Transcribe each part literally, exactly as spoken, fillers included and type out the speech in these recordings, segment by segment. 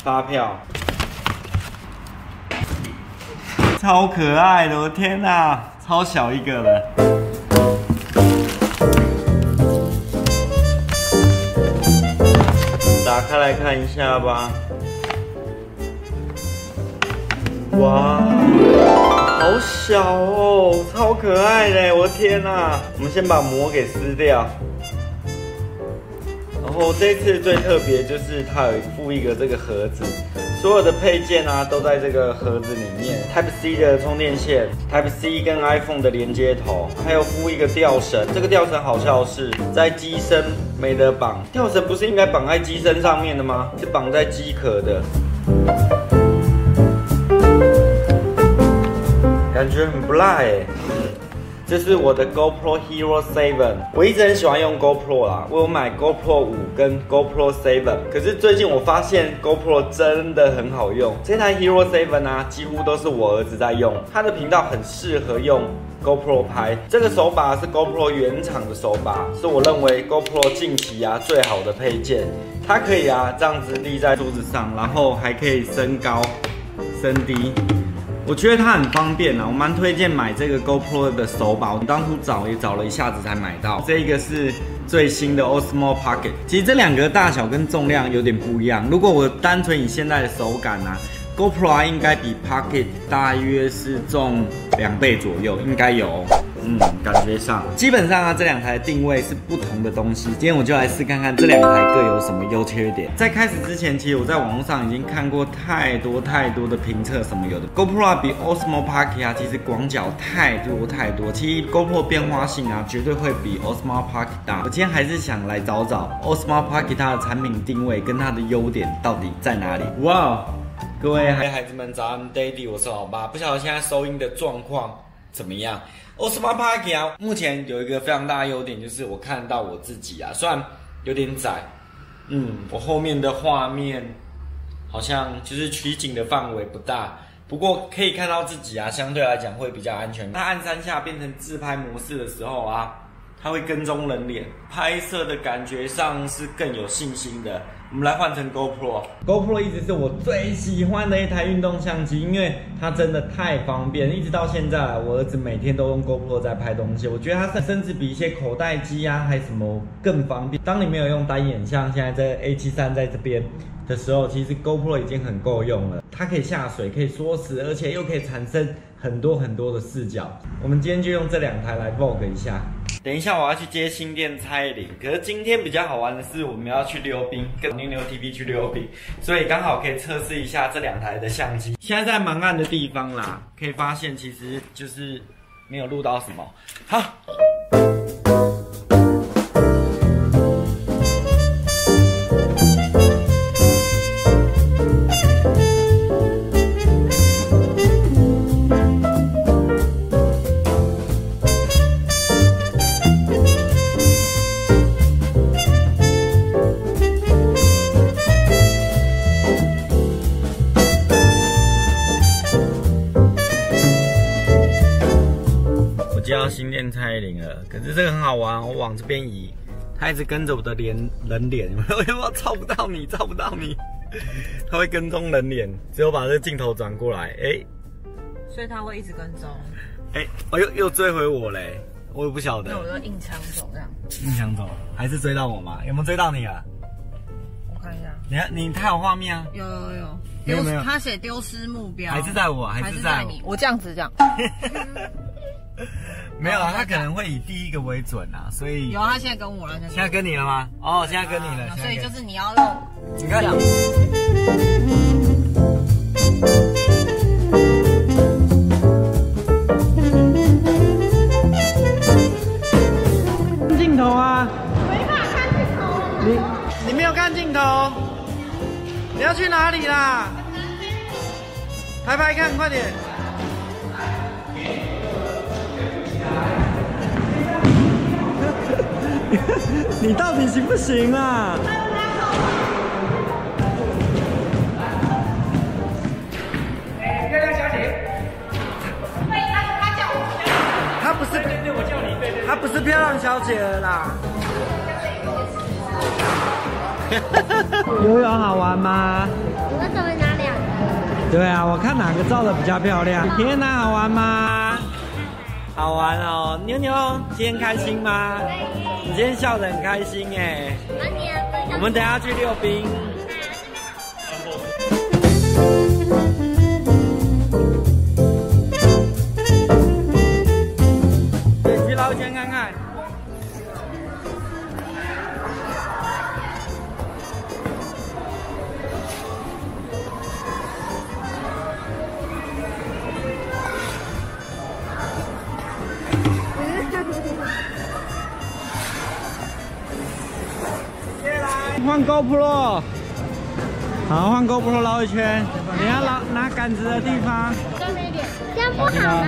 发票，超可爱的，我天哪，超小一个了。打开来看一下吧。哇，好小哦，超可爱的，我天哪！我们先把膜给撕掉。 然后这次最特别就是它有附一个这个盒子，所有的配件啊都在这个盒子里面。Type C 的充电线 ，Type C 跟 iPhone 的连接头，还有附一个吊绳。这个吊绳好笑的是，在机身没得绑，吊绳不是应该绑在机身上面的吗？是绑在机壳的，感觉很不赖哎。 这是我的 GoPro Hero 七， 我一直很喜欢用 GoPro 啦，我有买 GoPro 五跟 GoPro 七， 可是最近我发现 GoPro 真的很好用，这台 Hero 七啊，几乎都是我儿子在用，他的频道很适合用 GoPro 拍。这个手把是 GoPro 原厂的手把，是我认为 GoPro 近期啊最好的配件，它可以啊这样子立在桌子上，然后还可以升高、升低。 我觉得它很方便啊，我蛮推荐买这个 GoPro 的手把。我当初找也找了一下子才买到。这个是最新的 Osmo Pocket。其实这两个大小跟重量有点不一样。如果我单纯以现在的手感啊 ，GoPro 啊应该比 Pocket 大约是重两倍左右，应该有。嗯，感觉上，基本上啊这两台定位是不同的东西。今天我就来试看看这两台各有什么优缺点。在开始之前，其实我在网络上已经看过太多太多的评测，什么有的 GoPro 啊比 Osmo Pocket 啊其实广角太多太多。其实 GoPro 变化性啊绝对会比 Osmo Pocket 大。我今天还是想来找找 Osmo Pocket 它的产品定位跟它的优点到底在哪里。哇，各位孩子们早安 ，Daddy， 我是老爸。不晓得现在收音的状况怎么样？ Osmo Pocket 啊，目前有一个非常大的优点，就是我看到我自己啊，虽然有点窄，嗯，我后面的画面好像就是取景的范围不大，不过可以看到自己啊，相对来讲会比较安全。它按三下变成自拍模式的时候啊，它会跟踪人脸，拍摄的感觉上是更有信心的。 我们来换成 GoPro，GoPro 一直是我最喜欢的一台运动相机，因为它真的太方便，一直到现在，我儿子每天都用 GoPro 在拍东西。我觉得它甚至比一些口袋机啊，还什么更方便。当你没有用单眼，像现在这 A 七三 在这边的时候，其实 GoPro 已经很够用了。它可以下水，可以缩时，而且又可以产生很多很多的视角。我们今天就用这两台来 vlog 一下。 等一下，我要去接新店蔡依林。可是今天比较好玩的是，我们要去溜冰，跟妞妞 T V 去溜冰，所以刚好可以测试一下这两台的相机。现在在蛮暗的地方啦，可以发现其实就是没有录到什么。好。 接到新店蔡依林了，可是这个很好玩，我往这边移，它一直跟着我的脸人脸，有没有照不到你，照不到你，它会跟踪人脸，只有把这个镜头转过来，哎、欸， 所以它会一直跟踪， 哎、欸，哦又又追回我嘞，我也不晓得， 那我就硬抢走这样， 硬抢走，还是追到我吗？有没有追到你啊？ 我看一下， 你看你太有画面啊， 有有有， 有没有？ 他写丢失目标， 还是在我，还是在你，我这样子这样。 没有啊，他可能会以第一个为准啊，所以有啊，他现在跟我了， 现在跟你了吗？哦，现在跟你了， 所以就是你要用， 你看，镜头啊， 没办法看镜头， 你你没有看镜头，你要去哪里啦？拍拍看，快点。 你到底行不行啊？ 哎，漂亮小姐。对，他他叫我。 她不是， 对对，我叫你，对对。 她不是漂亮小姐了啦。游泳好玩吗？ 那个对啊，我看哪个照的比较漂亮。天哪，好玩吗？好玩哦，妞妞，今天开心吗？你今天笑得很开心哎。我们等一下去溜冰。去绕一圈看看。换 GoPro， 好，换 GoPro 绕一圈。你要拿拿杆子的地方， 这边一点，这样不好吗？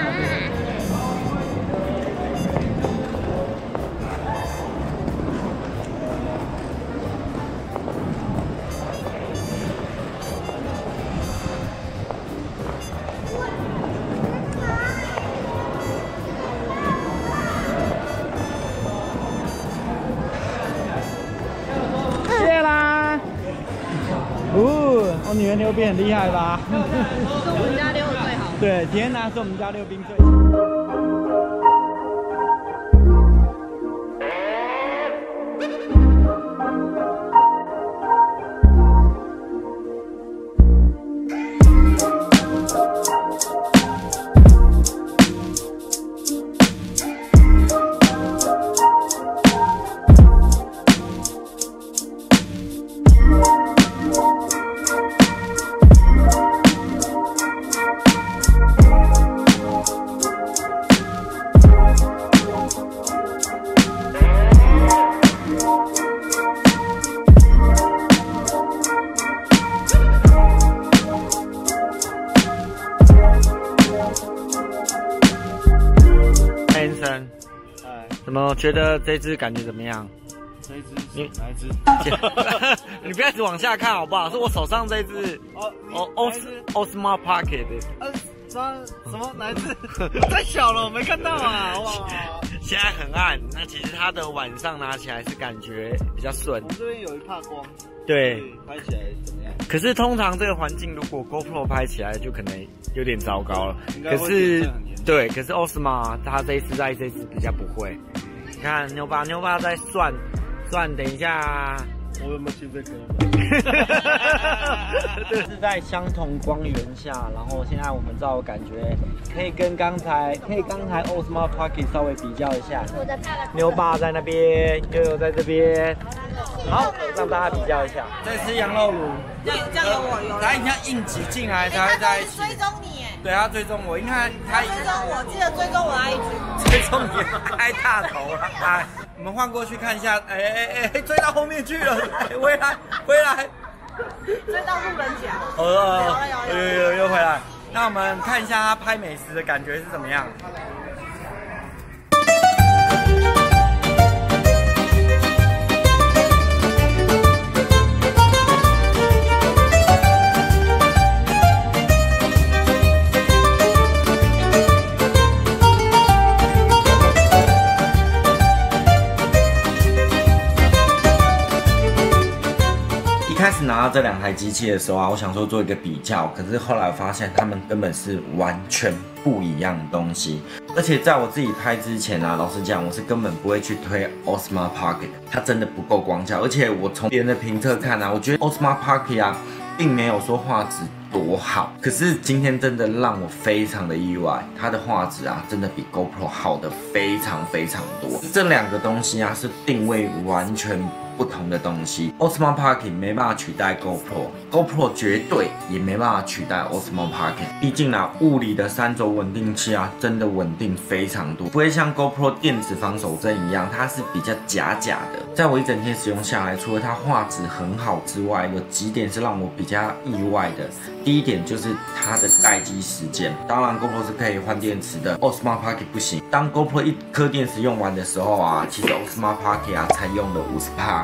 哦，我女儿溜冰很厉害吧？ 是我们家溜的最好。 对，天哪，是我们家溜冰最。Hanson， 怎么觉得这只感觉怎么样？ 这一只， 你哪一只？ 你不要一直往下看好不好？是我手上这只哦哦，Os Osmo Pocket。 呃，什什么哪一只？太小了，我没看到啊！哇， 现在很暗，那其实它的晚上拿起来是感觉比较顺。 我们这边有一帕光， 对， 拍起来怎么样？ 可是通常这个环境，如果 GoPro 拍起来，就可能有点糟糕了。可是对，可是 Osmo 它这一次在这一次比较不会。你看牛爸牛爸在算算，等一下。 我有没有去这个？ 这是在相同光源下，然后现在我们照感觉可以跟刚才可以刚才 Osmo Pocket 稍微比较一下。牛爸在那边，悠悠在这边，好，让大家比较一下。在吃羊肉炉， 这样这样有我有。 他一定要硬挤进来才会在一起。 追踪你哎。 对，他追踪我，你看他追踪我，记得追踪我 I G。 追踪你，开大头了。哎，我们换过去看一下，哎哎哎，追到后面去了，回来回来。 追到路人甲。 哦，有有有又回来。那我们看一下他拍美食的感觉是怎么样。一开始拿到这两台机器的时候啊，我想说做一个比较，可是后来我发现它们根本是完全不一样的东西。而且在我自己拍之前啊，老实讲，我是根本不会去推 Osmo Pocket， 它真的不够光效。而且我从别人的评测看啊，我觉得 Osmo Pocket 啊，并没有说画质多好。可是今天真的让我非常的意外，它的画质啊，真的比 GoPro 好的非常非常多。这两个东西啊，是定位完全不同的东西。Osmo Pocket 没办法取代 GoPro，GoPro 绝对也没办法取代 Osmo Pocket。毕竟啊，物理的三轴稳定器啊，真的稳定非常多，不会像 GoPro 电子防手震一样，它是比较假假的。在我一整天使用下来，除了它画质很好之外，有几点是让我比较意外的。第一点就是它的待机时间，当然 GoPro 是可以换电池的 ，Osmo Pocket 不行。当 GoPro 一颗电池用完的时候啊，其实 Osmo Pocket 啊才用了 百分之五十。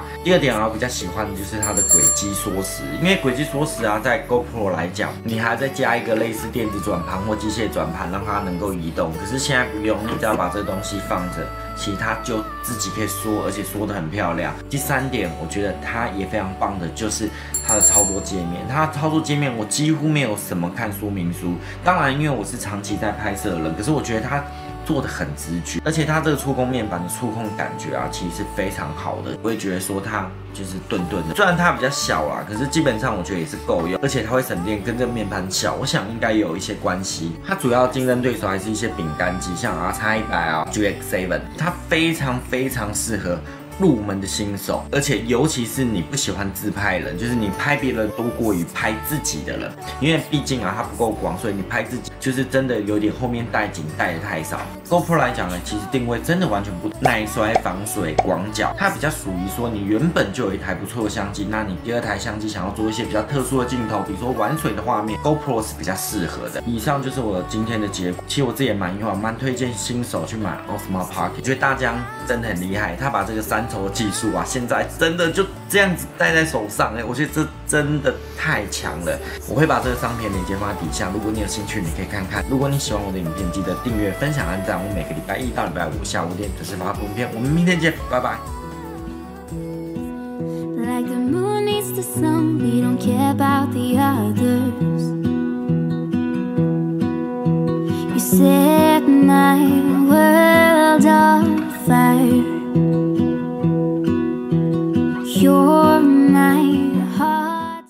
第二点啊，我比较喜欢的就是它的轨迹缩时，因为轨迹缩时啊，在 GoPro 来讲，你还再加一个类似电子转盘或机械转盘，让它能够移动。可是现在不用，你只要把这个东西放着，其实它就自己可以缩，而且缩得很漂亮。第三点，我觉得它也非常棒的就是它的操作界面，它的操作界面我几乎没有什么看说明书。当然，因为我是长期在拍摄的人，可是我觉得它做的很直觉，而且它这个触控面板的触控感觉啊，其实是非常好的。我也觉得说它就是顿顿的，虽然它比较小啦，可是基本上我觉得也是够用，而且它会省电，跟这个面盘小，我想应该有一些关系。它主要竞争对手还是一些饼干机，像 R X 一百啊、G X 七，它非常非常适合入门的新手，而且尤其是你不喜欢自拍人，就是你拍别人多过于拍自己的人，因为毕竟啊它不够广，所以你拍自己就是真的有点后面带景带的太少。GoPro 来讲呢，其实定位真的完全不同，耐摔、防水、广角，它比较属于说你原本就有一台不错的相机，那你第二台相机想要做一些比较特殊的镜头，比如说玩水的画面 ，GoPro 是比较适合的。以上就是我今天的结果，其实我自己也蛮意外，蛮推荐新手去买 Osmo Pocket， 觉得大疆真的很厉害，他把这个三轴技术啊，现在真的就这样子戴在手上，哎，我觉得这真的太强了。我会把这个商品链接放在底下，如果你有兴趣，你可以看看。如果你喜欢我的影片，记得订阅、分享、按赞。我每个礼拜一到礼拜五下午五点准时发布影片，我们明天见，拜拜。 Like the moon needs the sun, we don't care about the others. You said night.